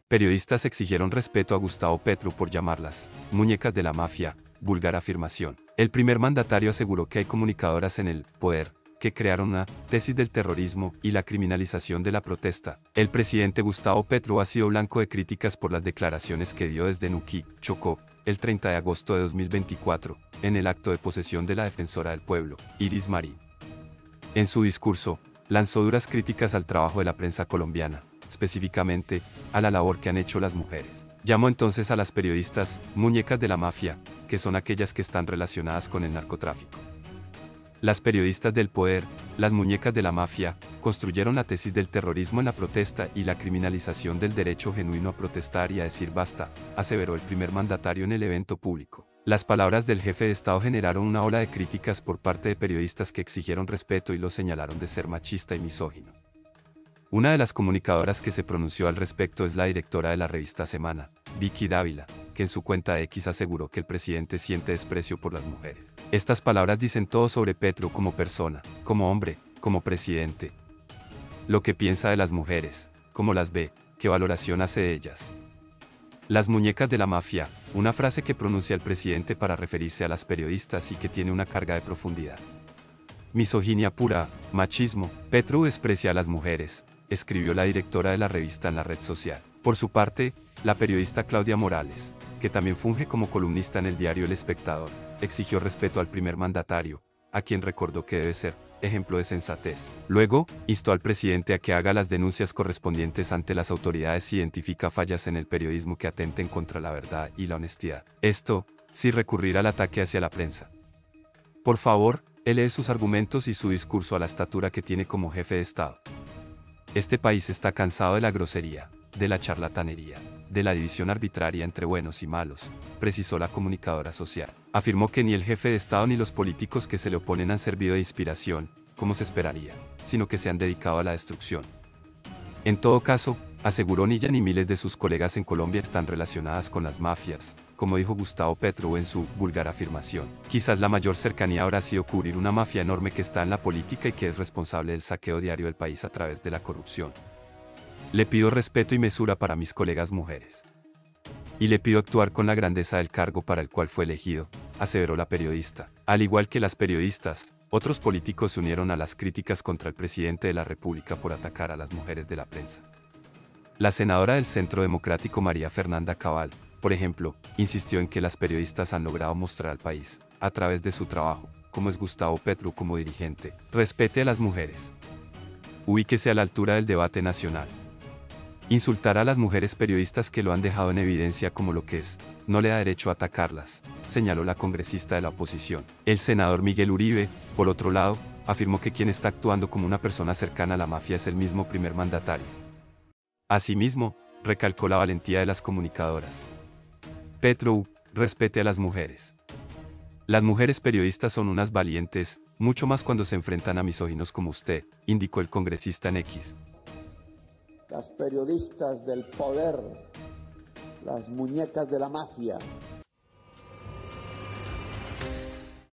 Periodistas exigieron respeto a Gustavo Petro por llamarlas muñecas de la mafia, vulgar afirmación. El primer mandatario aseguró que hay comunicadoras en el poder que crearon una tesis del terrorismo y la criminalización de la protesta. El presidente Gustavo Petro ha sido blanco de críticas por las declaraciones que dio desde Nuquí, Chocó, el 30 de agosto de 2024, en el acto de posesión de la defensora del pueblo, Iris Marín. En su discurso, lanzó duras críticas al trabajo de la prensa colombiana, específicamente, a la labor que han hecho las mujeres. Llamó entonces a las periodistas, muñecas de la mafia, que son aquellas que están relacionadas con el narcotráfico. Las periodistas del poder, las muñecas de la mafia, construyeron la tesis del terrorismo en la protesta y la criminalización del derecho genuino a protestar y a decir basta, aseveró el primer mandatario en el evento público. Las palabras del jefe de Estado generaron una ola de críticas por parte de periodistas que exigieron respeto y lo señalaron de ser machista y misógino. Una de las comunicadoras que se pronunció al respecto es la directora de la revista Semana, Vicky Dávila, que en su cuenta X aseguró que el presidente siente desprecio por las mujeres. Estas palabras dicen todo sobre Petro como persona, como hombre, como presidente. Lo que piensa de las mujeres, cómo las ve, qué valoración hace de ellas. Las muñecas de la mafia, una frase que pronuncia el presidente para referirse a las periodistas y que tiene una carga de profundidad. Misoginia pura, machismo, Petro desprecia a las mujeres, escribió la directora de la revista en la red social. Por su parte, la periodista Claudia Morales, que también funge como columnista en el diario El Espectador, exigió respeto al primer mandatario, a quien recordó que debe ser ejemplo de sensatez. Luego, instó al presidente a que haga las denuncias correspondientes ante las autoridades y identifica fallas en el periodismo que atenten contra la verdad y la honestidad. Esto, sin recurrir al ataque hacia la prensa. Por favor, lee sus argumentos y su discurso a la estatura que tiene como jefe de Estado. Este país está cansado de la grosería, de la charlatanería, de la división arbitraria entre buenos y malos, precisó la comunicadora social. Afirmó que ni el jefe de Estado ni los políticos que se le oponen han servido de inspiración, como se esperaría, sino que se han dedicado a la destrucción. En todo caso, aseguró ni ella ni miles de sus colegas en Colombia están relacionadas con las mafias, como dijo Gustavo Petro en su vulgar afirmación. Quizás la mayor cercanía habrá sido cubrir una mafia enorme que está en la política y que es responsable del saqueo diario del país a través de la corrupción. Le pido respeto y mesura para mis colegas mujeres. Y le pido actuar con la grandeza del cargo para el cual fue elegido, aseveró la periodista. Al igual que las periodistas, otros políticos se unieron a las críticas contra el presidente de la República por atacar a las mujeres de la prensa. La senadora del Centro Democrático María Fernanda Cabal, por ejemplo, insistió en que las periodistas han logrado mostrar al país, a través de su trabajo, como es Gustavo Petro como dirigente, respete a las mujeres. Ubíquese a la altura del debate nacional. Insultar a las mujeres periodistas que lo han dejado en evidencia como lo que es, no le da derecho a atacarlas, señaló la congresista de la oposición. El senador Miguel Uribe, por otro lado, afirmó que quien está actuando como una persona cercana a la mafia es el mismo primer mandatario. Asimismo, recalcó la valentía de las comunicadoras. Petro, respete a las mujeres. Las mujeres periodistas son unas valientes, mucho más cuando se enfrentan a misóginos como usted, indicó el congresista en X. Las periodistas del poder, las muñecas de la mafia,